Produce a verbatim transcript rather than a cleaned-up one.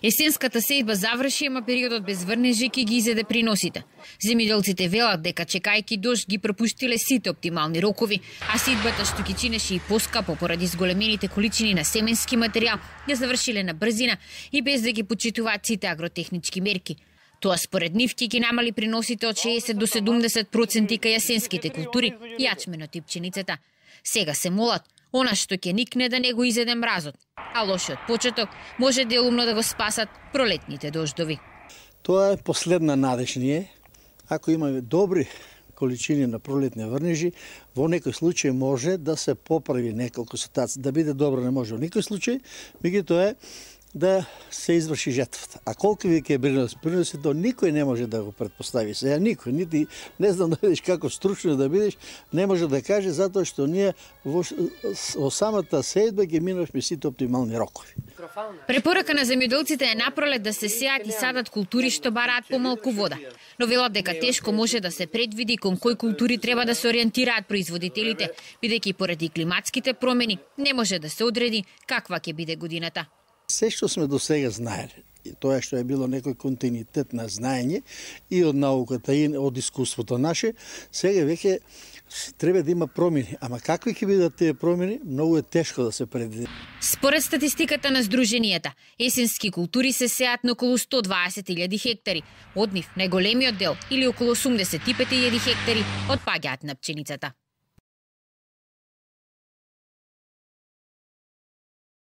Есенската сејба заврши, ама периодот без врнежи ќе ги изеде приносите. Земјоделците велат дека чекајќи дожд ги пропуштиле сите оптимални рокови, а сејбата што ги чинеше и поскапо поради зголемените количини на семенски материјал ја завршиле на брзина и без да ги почитуваат сите агротехнички мерки. Тоа според нив ќе ги намали приносите од шеесет до седумдесет проценти кај јасенските култури, јачменот и пченицата. Сега се молат она што ќе никне да не го изеде мразот, а лошиот почеток може делумно да го спасат пролетните дождови. Тоа е последна надеж ние. Ако имаме добри количини на пролетни врнежи, во некој случај може да се поправи неколку ситуации. Да биде добро не може во никој случај, меѓутоа е да се изврши жетвата. А колку ви ќе принос, приноси, то никој не може да го предпостави. Сега никој, нити не знам да видиш како стручно да бидеш, не може да каже затоа што ние во, во самата сејдба ги минавме сите оптимални рокови. Препорака на земјоделците е напролет да се сеат и садат култури што бараат помалку вода. Но велат дека тешко може да се предвиди кон кои култури треба да се ориентираат производителите, бидејќи поради климатските промени не може да се одреди каква ќе биде годината. Се што сме до сега знаеле, тоа што е било некој континуитет на знаење и од науката и од искуството наше, сега веќе треба да има промени. Ама какви ќе бидат тие промени, многу е тешко да се предвиди. Според статистиката на Сдруженијата, есенски култури се сеат на околу сто дваесет илјади хектари. Од нив најголемиот дел, или околу осумдесет и пет илјади хектари, отпаѓаат на пченицата.